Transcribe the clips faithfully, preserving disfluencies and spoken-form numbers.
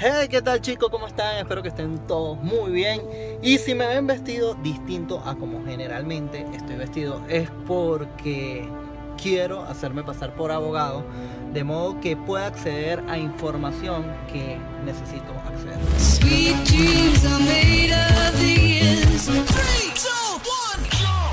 Hey, ¿qué tal chicos? ¿Cómo están? Espero que estén todos muy bien. Y si me ven vestido distinto a como generalmente estoy vestido, es porque quiero hacerme pasar por abogado, de modo que pueda acceder a información que necesito acceder. Sweet dreams are made of these. three, two, one, go.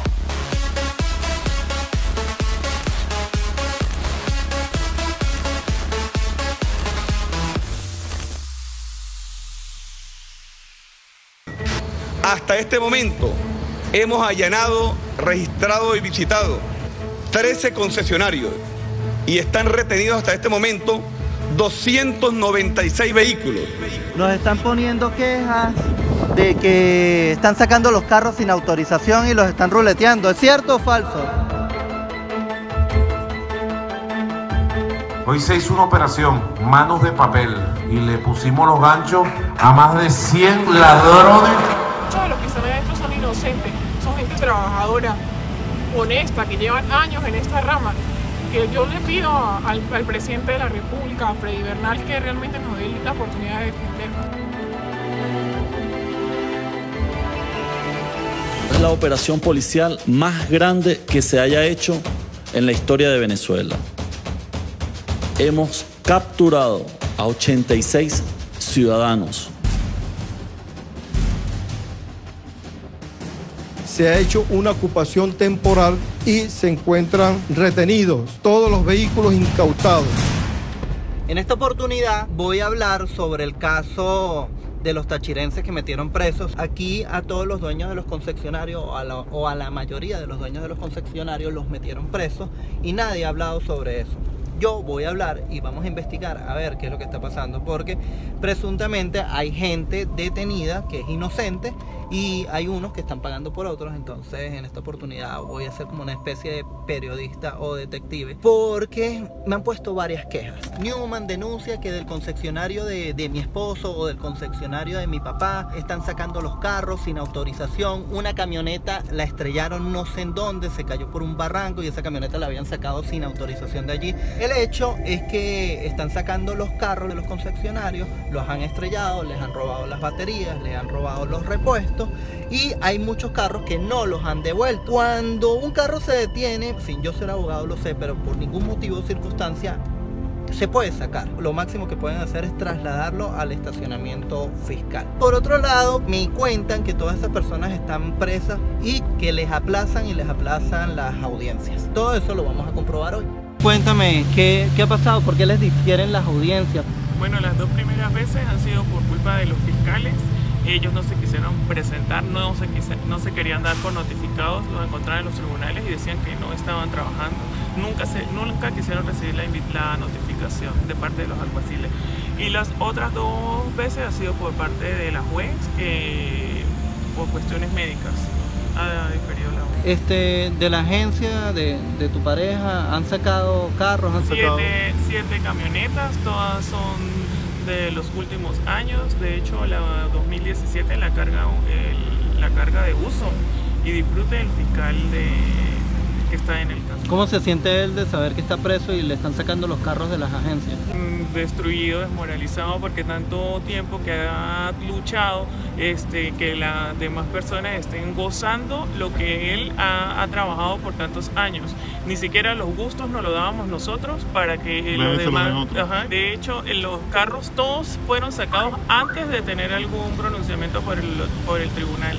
Hasta este momento hemos allanado, registrado y visitado trece concesionarios y están retenidos hasta este momento doscientos noventa y seis vehículos. Nos están poniendo quejas de que están sacando los carros sin autorización y los están ruleteando. ¿Es cierto o falso? Hoy se hizo una operación, manos de papel, y le pusimos los ganchos a más de cien ladrones. Todos los que están adentro son inocentes, son gente trabajadora, honesta, que llevan años en esta rama. Que yo le pido al, al presidente de la República, a Freddy Bernal, que realmente nos dé la oportunidad de defendernos. Es la operación policial más grande que se haya hecho en la historia de Venezuela. Hemos capturado a ochenta y seis ciudadanos. Se ha hecho una ocupación temporal y se encuentran retenidos todos los vehículos incautados. En esta oportunidad voy a hablar sobre el caso de los tachirenses que metieron presos. Aquí a todos los dueños de los concesionarios o a, la, o a la mayoría de los dueños de los concesionarios los metieron presos y nadie ha hablado sobre eso. Yo voy a hablar y vamos a investigar a ver qué es lo que está pasando, porque presuntamente hay gente detenida que es inocente y hay unos que están pagando por otros. Entonces en esta oportunidad voy a ser como una especie de periodista o detective, porque me han puesto varias quejas. Newman denuncia que del concesionario de, de mi esposo o del concesionario de mi papá están sacando los carros sin autorización. Una camioneta la estrellaron no sé en dónde, se cayó por un barranco y esa camioneta la habían sacado sin autorización de allí. El hecho es que están sacando los carros de los concesionarios, los han estrellado, les han robado las baterías, les han robado los repuestos y hay muchos carros que no los han devuelto. Cuando un carro se detiene, sin yo ser abogado lo sé, pero por ningún motivo o circunstancia se puede sacar. Lo máximo que pueden hacer es trasladarlo al estacionamiento fiscal. Por otro lado, me cuentan que todas esas personas están presas y que les aplazan y les aplazan las audiencias. Todo eso lo vamos a comprobar hoy. Cuéntame, ¿qué, qué ha pasado? ¿Por qué les difieren las audiencias? Bueno, las dos primeras veces han sido por culpa de los fiscales. Ellos no se quisieron presentar, no se, quise, no se querían dar por notificados, los encontraron en los tribunales y decían que no estaban trabajando. Nunca, se, nunca quisieron recibir la, la notificación de parte de los alguaciles. Y las otras dos veces ha sido por parte de la juez, que por cuestiones médicas ha diferido la juez. Este, de la agencia de, de tu pareja, ¿han sacado carros? Han siete, sacado... siete camionetas, todas son de los últimos años. De hecho, la dos mil diecisiete la carga, el, la carga de uso y disfrute del fiscal de, que está en el caso. ¿Cómo se siente él de saber que está preso y le están sacando los carros de las agencias? Destruido, desmoralizado, porque tanto tiempo que ha luchado, este, que las demás personas estén gozando lo que él ha, ha trabajado por tantos años. Ni siquiera los gustos nos lo dábamos nosotros para que los demás... Ajá, de hecho, los carros todos fueron sacados antes de tener algún pronunciamiento por el, por el tribunal.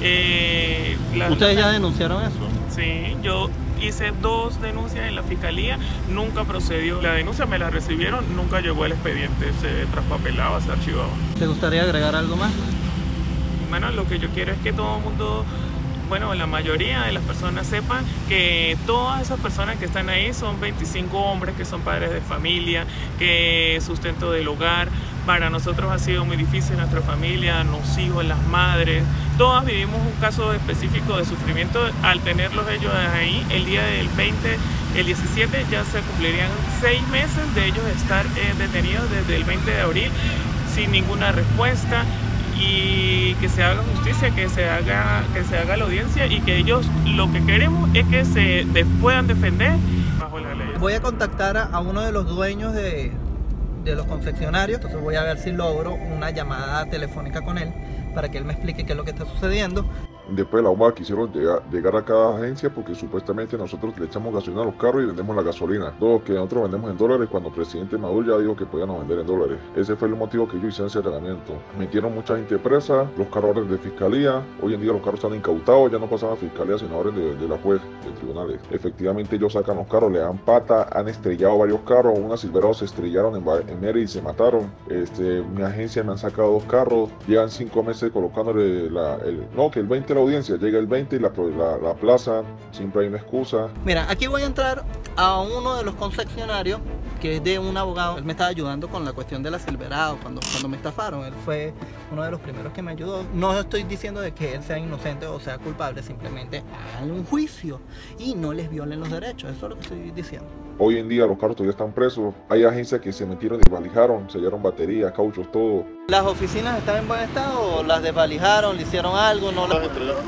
Eh, la, ¿Ustedes ya denunciaron eso? Sí, yo hice dos denuncias en la fiscalía, nunca procedió. La denuncia me la recibieron, nunca llegó al expediente, se traspapelaba, se archivaba. ¿Te gustaría agregar algo más? Bueno, lo que yo quiero es que todo el mundo, bueno, la mayoría de las personas sepan que todas esas personas que están ahí son veinticinco hombres que son padres de familia, que sustento del hogar. Para nosotros ha sido muy difícil, nuestra familia, los hijos, las madres, todas vivimos un caso específico de sufrimiento al tenerlos ellos ahí. El día del veinte, el diecisiete ya se cumplirían seis meses de ellos estar eh, detenidos desde el veinte de abril sin ninguna respuesta, y que se haga justicia, que se haga, que se haga la audiencia y que ellos lo que queremos es que se de, puedan defender bajo la ley. Voy a contactar a, a uno de los dueños de de los concesionarios, entonces voy a ver si logro una llamada telefónica con él para que él me explique qué es lo que está sucediendo. Después de la bomba quisieron llegar, llegar a cada agencia porque supuestamente nosotros le echamos gasolina a los carros y vendemos la gasolina. Todo que nosotros vendemos en dólares cuando el presidente Maduro ya dijo que podíamos vender en dólares. Ese fue el motivo que yo hice ese entrenamiento. Metieron mucha gente presa, los carros orden de fiscalía. Hoy en día los carros están incautados, ya no pasan a fiscalía sino orden de, de la juez, de tribunales. Efectivamente ellos sacan los carros, le dan pata, han estrellado varios carros. Unas Silverado se estrellaron en, en Mérida y se mataron. Este, mi agencia me han sacado dos carros, llevan cinco meses colocándole la, el, no, que el veinte la audiencia, llega el veinte y la, la, la plaza, siempre hay una excusa. Mira, aquí voy a entrar a uno de los concesionarios que es de un abogado. Él me estaba ayudando con la cuestión de la Silverado cuando, cuando me estafaron. Él fue uno de los primeros que me ayudó. No estoy diciendo de que él sea inocente o sea culpable, simplemente hagan un juicio y no les violen los derechos. Eso es lo que estoy diciendo. Hoy en día los carros todavía están presos. Hay agencias que se metieron y desvalijaron, sellaron baterías, cauchos, todo. ¿Las oficinas están en buen estado o las desvalijaron, le hicieron algo? No las entregaron.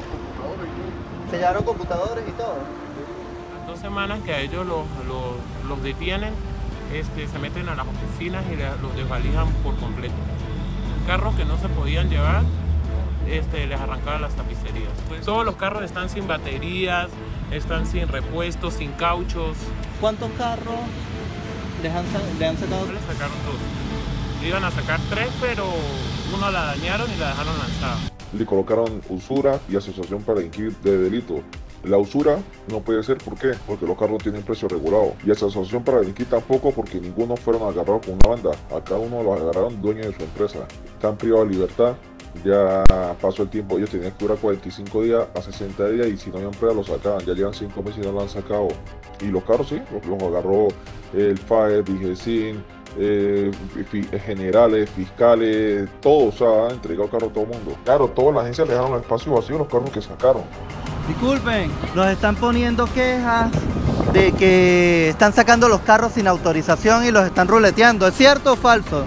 Sellaron computadores y todo. Las dos semanas que a ellos los, los, los detienen, este, se meten a las oficinas y los desvalijan por completo. Carros que no se podían llevar, este, les arrancaban las tapicerías. Pues todos los carros están sin baterías, están sin repuestos, sin cauchos. ¿Cuántos carros les han, le han sacado? Les sacaron dos. Iban a sacar tres, pero uno la dañaron y la dejaron lanzada. Le colocaron usura y asociación para delinquir de delito. La usura no puede ser, ¿por qué? Porque los carros tienen precio regulado. Y asociación para delinquir tampoco, porque ninguno fueron agarrados con una banda. A cada uno los agarraron dueños de su empresa. Están privados de libertad. Ya pasó el tiempo, ellos tenían que durar cuarenta y cinco días a sesenta días y si no habían prueba los sacaban. Ya llevan cinco meses y no lo han sacado. Y los carros sí, los, los agarró el F A E, Vigecin, eh, fi, generales, fiscales, todos, o sea, han entregado carros a todo el mundo. Claro, todas las agencias le dejaron el espacio vacío los carros que sacaron. Disculpen, nos están poniendo quejas de que están sacando los carros sin autorización y los están ruleteando. ¿Es cierto o falso?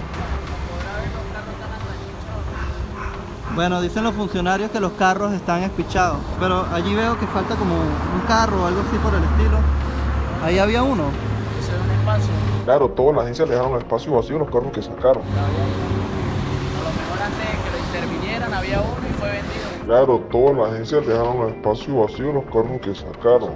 Bueno, dicen los funcionarios que los carros están espichados, pero allí veo que falta como un carro o algo así por el estilo. Ahí había uno. Ese es un espacio. Claro, todas las agencias le dejaron el espacio vacío los carros que sacaron. A lo mejor antes de que lo intervinieran había uno y fue vendido. Claro, todas las agencias le dejaron el espacio vacío los carros que sacaron.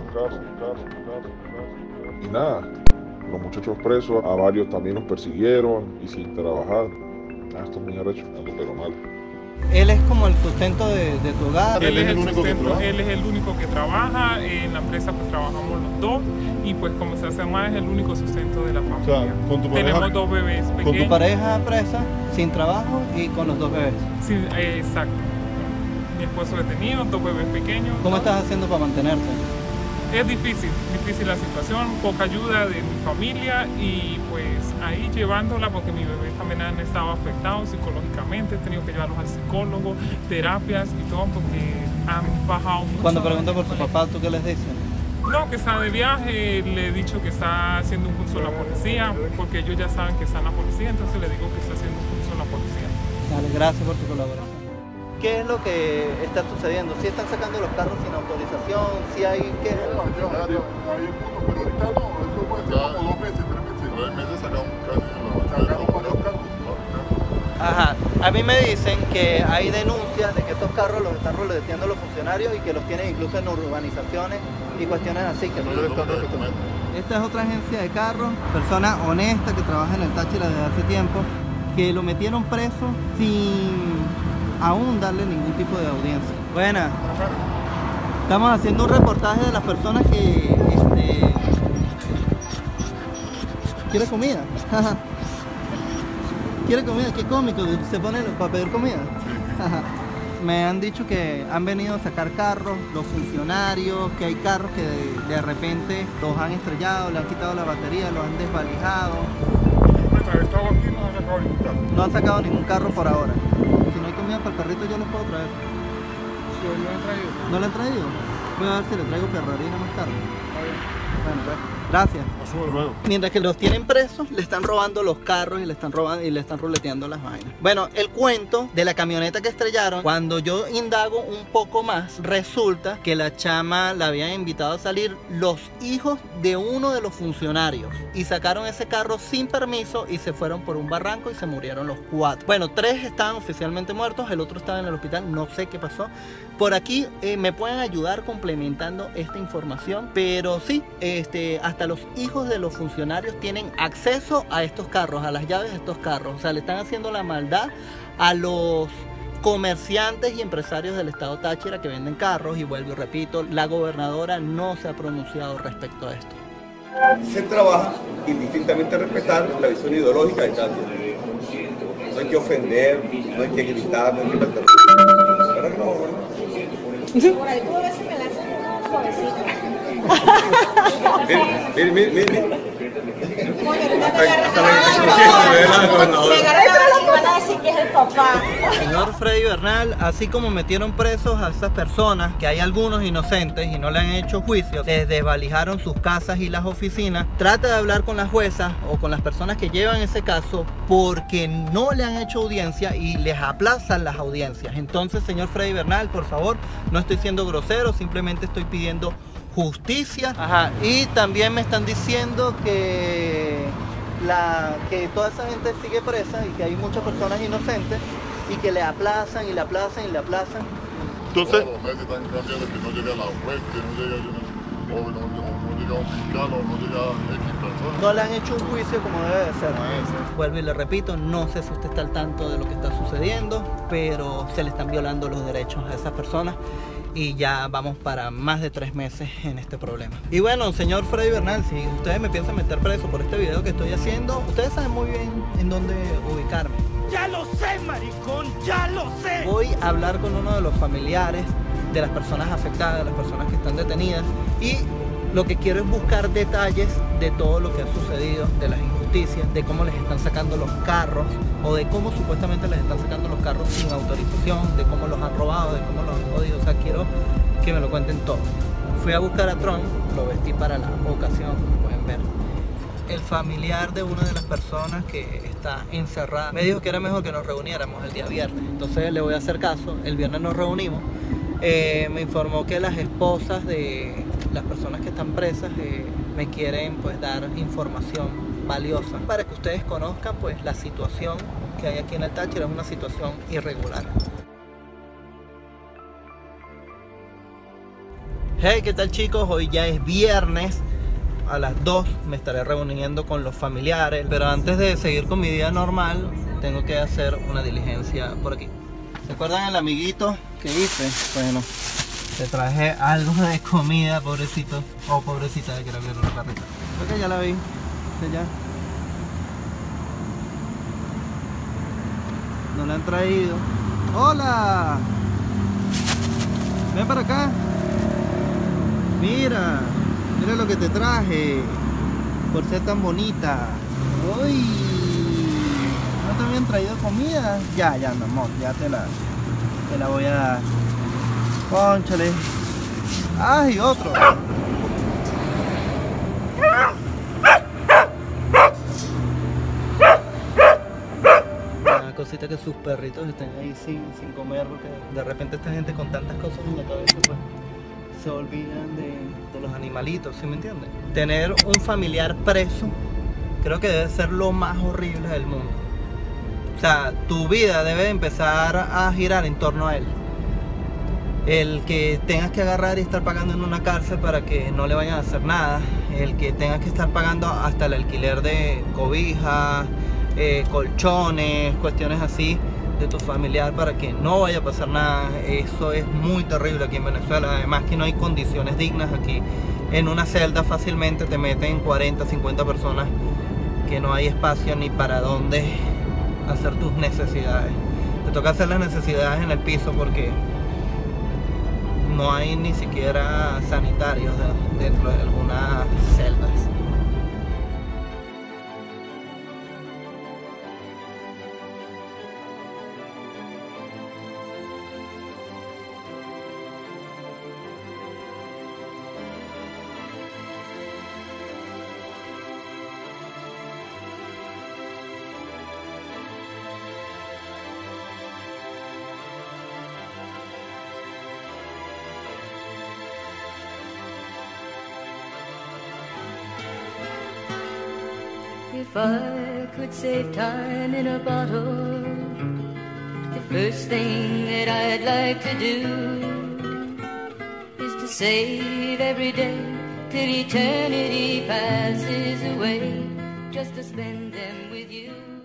Y nada, los muchachos presos, a varios también los persiguieron y sin trabajar. Ah, esto es muy arrecho, pero mal. Él es como el sustento de, de tu hogar. Él es el único que trabaja. Él es el único que trabaja. En la empresa pues trabajamos los dos y pues como se hace más es el único sustento de la familia. O sea, ¿con tu pareja? Tenemos dos bebés pequeños. Con tu pareja presa, sin trabajo y con los dos bebés. Sí, eh, exacto. Mi esposo detenido, dos bebés pequeños. ¿Cómo estás haciendo para mantenerte? Es difícil, difícil la situación, poca ayuda de mi familia y pues ahí llevándola porque mi bebé también han estado afectados psicológicamente, he tenido que llevarlos al psicólogo, terapias y todo porque han bajado mucho. Cuando pregunto por su papá, ¿tú qué les dices? No, que está de viaje, le he dicho que está haciendo un curso en la policía porque ellos ya saben que está en la policía, entonces le digo que está haciendo un curso en la policía. Dale, gracias por tu colaboración. ¿Qué es lo que está sucediendo? ¿Si están sacando los carros sin autorización? ¿Si hay qué? No, yo, hay uno, pero ahorita no, eso puede ser como dos meses, tres meses. Tres meses sacamos casi, sacaron varios carros. Ajá, a mí me dicen que hay denuncias de que estos carros los están ruleteando los funcionarios y que los tienen incluso en urbanizaciones y cuestiones así. Que no Esta es otra agencia de carros, persona honesta que trabaja en el Táchira desde hace tiempo, que lo metieron preso sin aún darle ningún tipo de audiencia. Buenas. Estamos haciendo un reportaje de las personas que este, ¿quiere comida? ¿Quiere comida? Qué cómico, se pone para pedir comida. Me han dicho que han venido a sacar carros, los funcionarios, que hay carros que de, de repente los han estrellado, le han quitado la batería, los han desvalijado. No han sacado ningún carro por ahora. Si no hay comida para el perrito yo los puedo traer. Sí, no lo han traído. ¿No lo han traído? Voy a ver si le traigo perrarina más tarde. Bueno, pues. Gracias. Mientras que los tienen presos, le están robando los carros y le están robando y le están ruleteando las vainas. Bueno, el cuento de la camioneta que estrellaron, cuando yo indago un poco más, resulta que la chama la habían invitado a salir los hijos de uno de los funcionarios y sacaron ese carro sin permiso y se fueron por un barranco y se murieron los cuatro. Bueno, tres estaban oficialmente muertos, el otro estaba en el hospital, no sé qué pasó. Por aquí eh, me pueden ayudar complementando esta información, pero sí, este, hasta los hijos de los funcionarios tienen acceso a estos carros, a las llaves de estos carros. O sea, le están haciendo la maldad a los comerciantes y empresarios del estado Táchira que venden carros. Y vuelvo y repito, la gobernadora no se ha pronunciado respecto a esto. Se trabaja indistintamente a respetar la visión ideológica de Táchira. No hay que ofender, no hay que gritar, no hay que meter. ¿Verdad que no? Por ahí tú a veces me lanzas una suavecita. Mire, mire, mire, mire. Señor Freddy Bernal, así como metieron presos a esas personas, que hay algunos inocentes y no le han hecho juicio, les desvalijaron sus casas y las oficinas, trata de hablar con las juezas o con las personas que llevan ese caso porque no le han hecho audiencia y les aplazan las audiencias. Entonces, señor Freddy Bernal, por favor, no estoy siendo grosero, simplemente estoy pidiendo justicia. Ajá. Y también me están diciendo que la que toda esa gente sigue presa y que hay muchas personas inocentes y que le aplazan y le aplazan y le aplazan. Entonces, los meses están cambiando que no llega la juez, que no llega, o no, no llega un fiscal o no llega X personas. No le han hecho un juicio como debe de ser. No, vuelvo y le repito, no sé si usted está al tanto de lo que está sucediendo, pero se le están violando los derechos a esas personas. Y ya vamos para más de tres meses en este problema. Y bueno, señor Freddy Bernal, si ustedes me piensan meter preso por este video que estoy haciendo, ustedes saben muy bien en dónde ubicarme. ¡Ya lo sé, maricón! ¡Ya lo sé! Voy a hablar con uno de los familiares de las personas afectadas, de las personas que están detenidas, y lo que quiero es buscar detalles de todo lo que ha sucedido, de las injusticias, de cómo les están sacando los carros o de cómo supuestamente les están sacando los carros sin autorización, de cómo los han robado, de cómo los han jodido. O sea, quiero que me lo cuenten todo. Fui a buscar a Tron, lo vestí para la ocasión, como pueden ver. El familiar de una de las personas que está encerrada me dijo que era mejor que nos reuniéramos el día viernes. Entonces le voy a hacer caso, el viernes nos reunimos. Eh, me informó que las esposas de las personas que están presas eh, me quieren pues dar información valiosa para que ustedes conozcan pues la situación que hay aquí en el Táchira. Es una situación irregular. Hey, ¿qué tal chicos? Hoy ya es viernes. A las dos me estaré reuniendo con los familiares, pero antes de seguir con mi día normal tengo que hacer una diligencia por aquí. ¿Se acuerdan el amiguito que hice? Bueno, te traje algo de comida, pobrecito. Oh, pobrecita, que quiero ver una carrita. Creo que ya la vi. Ya. No la han traído. ¡Hola! Ven para acá. Mira. Mira lo que te traje. Por ser tan bonita. ¡Uy! ¿No te habían traído comida? Ya, ya, mi amor. Ya te la, te la voy a dar. Cónchale. ¡Ay, otro! Una cosita que sus perritos estén ahí sin, sin comer, porque de repente esta gente con tantas cosas en la cabeza pues se olvidan de, de los animalitos, ¿sí me entiendes? Tener un familiar preso creo que debe ser lo más horrible del mundo. O sea, tu vida debe empezar a girar en torno a él. El que tengas que agarrar y estar pagando en una cárcel para que no le vayan a hacer nada. El que tengas que estar pagando hasta el alquiler de cobijas, eh, colchones, cuestiones así de tu familiar para que no vaya a pasar nada. Eso es muy terrible aquí en Venezuela. Además que no hay condiciones dignas aquí. En una celda fácilmente te meten cuarenta, cincuenta personas que no hay espacio ni para dónde hacer tus necesidades. Te toca hacer las necesidades en el piso porque no hay ni siquiera sanitarios dentro de algunas celdas. If I could save time in a bottle, the first thing that I'd like to do is to save every day till eternity passes away, just to spend them with you.